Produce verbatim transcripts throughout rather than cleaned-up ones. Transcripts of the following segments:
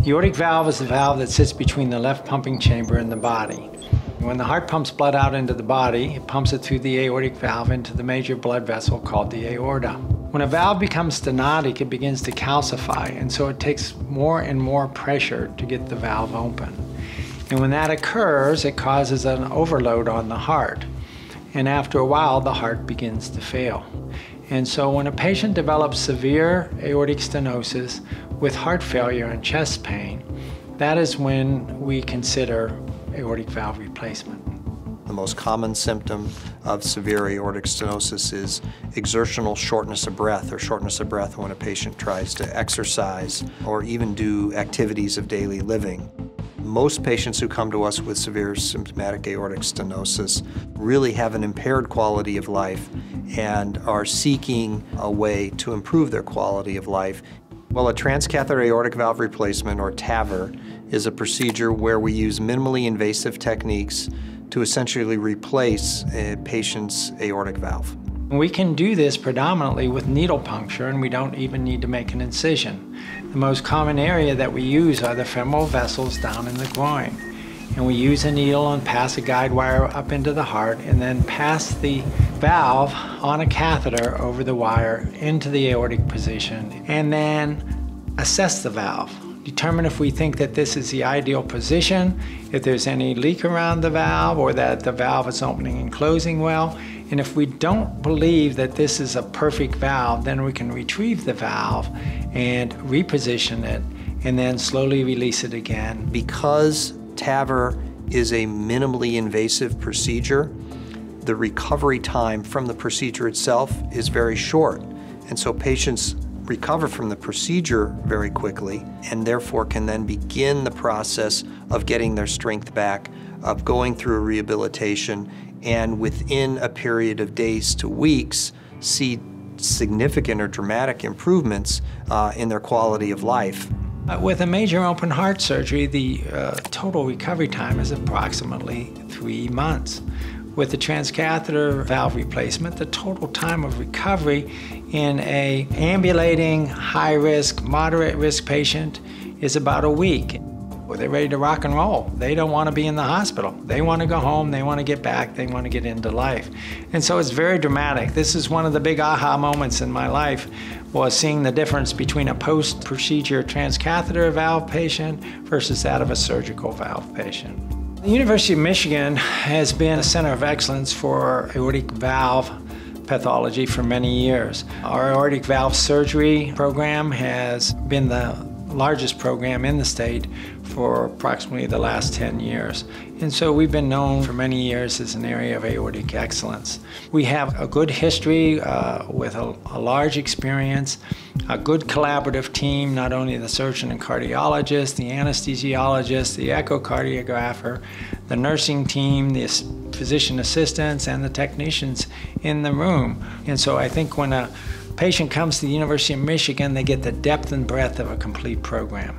The aortic valve is the valve that sits between the left pumping chamber and the body. When the heart pumps blood out into the body, it pumps it through the aortic valve into the major blood vessel called the aorta. When a valve becomes stenotic, it begins to calcify, and so it takes more and more pressure to get the valve open. And when that occurs, it causes an overload on the heart. And after a while, the heart begins to fail. And so when a patient develops severe aortic stenosis with heart failure and chest pain, that is when we consider aortic valve replacement. The most common symptom of severe aortic stenosis is exertional shortness of breath or shortness of breath when a patient tries to exercise or even do activities of daily living. Most patients who come to us with severe symptomatic aortic stenosis really have an impaired quality of life and are seeking a way to improve their quality of life. Well, a transcatheter aortic valve replacement, or T A V R, is a procedure where we use minimally invasive techniques to essentially replace a patient's aortic valve. We can do this predominantly with needle puncture, and we don't even need to make an incision. The most common area that we use are the femoral vessels down in the groin. And we use a needle and pass a guide wire up into the heart and then pass the valve on a catheter over the wire into the aortic position and then assess the valve. Determine if we think that this is the ideal position, if there's any leak around the valve or that the valve is opening and closing well. And if we don't believe that this is a perfect valve, then we can retrieve the valve and reposition it and then slowly release it again. Because T A V R is a minimally invasive procedure, the recovery time from the procedure itself is very short. And so patients recover from the procedure very quickly and therefore can then begin the process of getting their strength back, of going through a rehabilitation, and within a period of days to weeks see significant or dramatic improvements uh, in their quality of life. Uh, with a major open heart surgery, the uh, total recovery time is approximately three months. With the transcatheter valve replacement, the total time of recovery in a ambulating, high-risk, moderate-risk patient is about a week. Well, they're ready to rock and roll. They don't want to be in the hospital. They want to go home, they want to get back, they want to get into life. And so it's very dramatic. This is one of the big aha moments in my life, was seeing the difference between a post-procedure transcatheter valve patient versus that of a surgical valve patient. The University of Michigan has been a center of excellence for aortic valve pathology for many years. Our aortic valve surgery program has been the largest program in the state for approximately the last ten years. And so we've been known for many years as an area of aortic excellence. We have a good history uh, with a, a large experience, a good collaborative team, not only the surgeon and cardiologist, the anesthesiologist, the echocardiographer, the nursing team, the physician assistants, and the technicians in the room. And so I think when a patient comes to the University of Michigan, they get the depth and breadth of a complete program.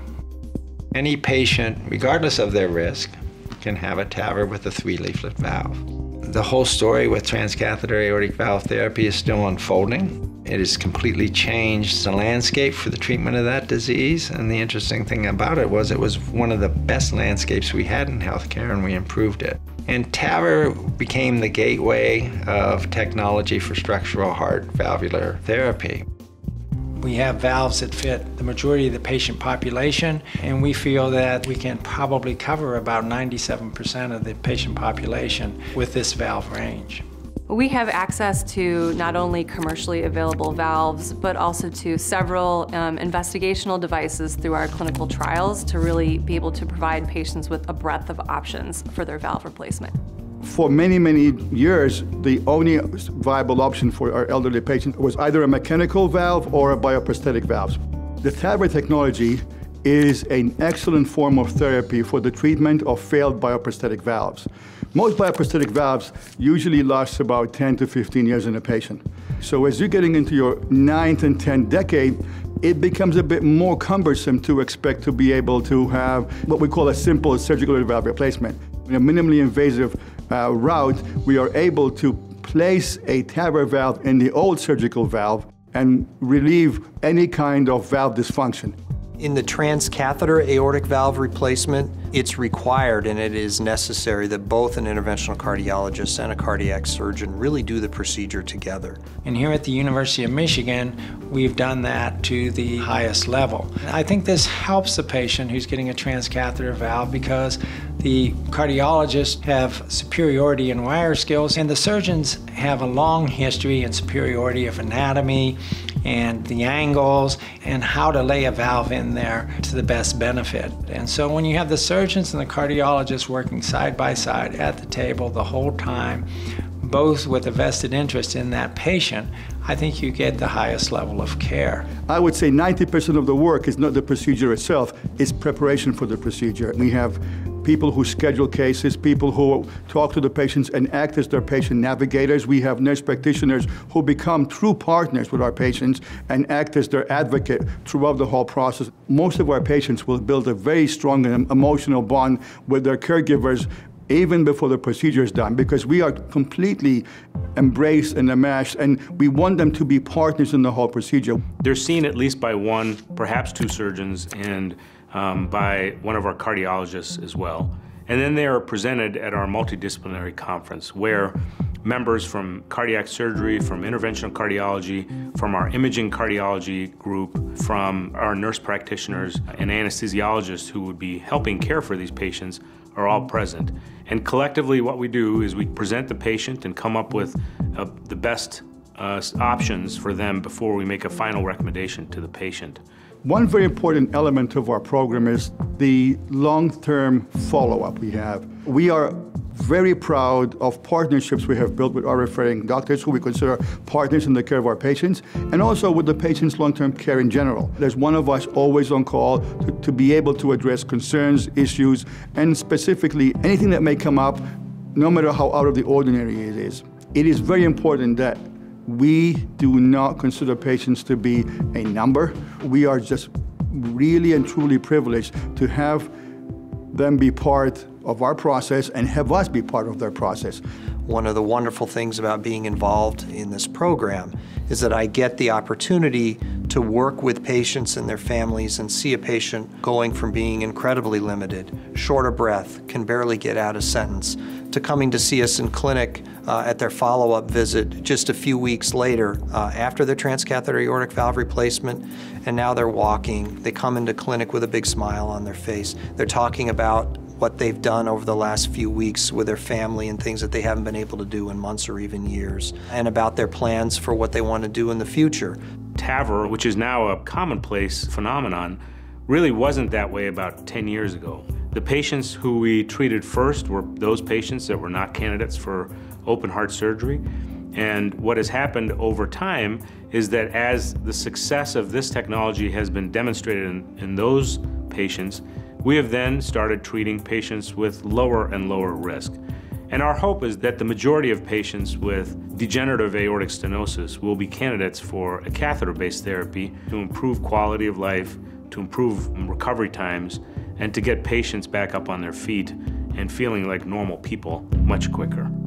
Any patient, regardless of their risk, can have a T A V R with a three-leaflet valve. The whole story with transcatheter aortic valve therapy is still unfolding. It has completely changed the landscape for the treatment of that disease, and the interesting thing about it was it was one of the best landscapes we had in healthcare, and we improved it. And T A V R became the gateway of technology for structural heart valvular therapy. We have valves that fit the majority of the patient population, and we feel that we can probably cover about ninety-seven percent of the patient population with this valve range. We have access to not only commercially available valves, but also to several um, investigational devices through our clinical trials to really be able to provide patients with a breadth of options for their valve replacement. For many, many years, the only viable option for our elderly patients was either a mechanical valve or a bioprosthetic valve. The T A V R technology is an excellent form of therapy for the treatment of failed bioprosthetic valves. Most bioprosthetic valves usually last about ten to fifteen years in a patient. So as you're getting into your ninth and tenth decade, it becomes a bit more cumbersome to expect to be able to have what we call a simple surgical valve replacement. In a minimally invasive uh, route, we are able to place a T A V R valve in the old surgical valve and relieve any kind of valve dysfunction. In the transcatheter aortic valve replacement, it's required and it is necessary that both an interventional cardiologist and a cardiac surgeon really do the procedure together. And here at the University of Michigan, we've done that to the highest level. I think this helps the patient who's getting a transcatheter valve because the cardiologists have superiority in wire skills and the surgeons have a long history and superiority of anatomy and the angles and how to lay a valve in there to the best benefit. And so when you have the surgeons and the cardiologists working side by side at the table the whole time, both with a vested interest in that patient, I think you get the highest level of care. I would say ninety percent of the work is not the procedure itself, it's preparation for the procedure. We have people who schedule cases, people who talk to the patients and act as their patient navigators. We have nurse practitioners who become true partners with our patients and act as their advocate throughout the whole process. Most of our patients will build a very strong and emotional bond with their caregivers even before the procedure is done, because we are completely embraced and enmeshed, and we want them to be partners in the whole procedure. They're seen at least by one, perhaps two surgeons, and um, by one of our cardiologists as well. And then they are presented at our multidisciplinary conference, where members from cardiac surgery, from interventional cardiology, from our imaging cardiology group, from our nurse practitioners and anesthesiologists who would be helping care for these patients are all present. And collectively what we do is we present the patient and come up with uh, the best uh, options for them before we make a final recommendation to the patient. One very important element of our program is the long-term follow-up we have. We are very proud of partnerships we have built with our referring doctors, who we consider partners in the care of our patients, and also with the patient's long-term care in general. There's one of us always on call to, to be able to address concerns, issues, and specifically anything that may come up, no matter how out of the ordinary it is. It is very important that we do not consider patients to be a number. We are just really and truly privileged to have them be part of our process and have us be part of their process. One of the wonderful things about being involved in this program is that I get the opportunity to work with patients and their families and see a patient going from being incredibly limited, short of breath, can barely get out a sentence, to coming to see us in clinic uh, at their follow-up visit just a few weeks later uh, after their transcatheter aortic valve replacement, and now they're walking. They come into clinic with a big smile on their face. They're talking about what they've done over the last few weeks with their family and things that they haven't been able to do in months or even years, and about their plans for what they want to do in the future. T A V R, which is now a commonplace phenomenon, really wasn't that way about ten years ago. The patients who we treated first were those patients that were not candidates for open heart surgery. And what has happened over time is that as the success of this technology has been demonstrated in, in those patients, we have then started treating patients with lower and lower risk. And our hope is that the majority of patients with degenerative aortic stenosis will be candidates for a catheter-based therapy to improve quality of life, to improve recovery times, and to get patients back up on their feet and feeling like normal people much quicker.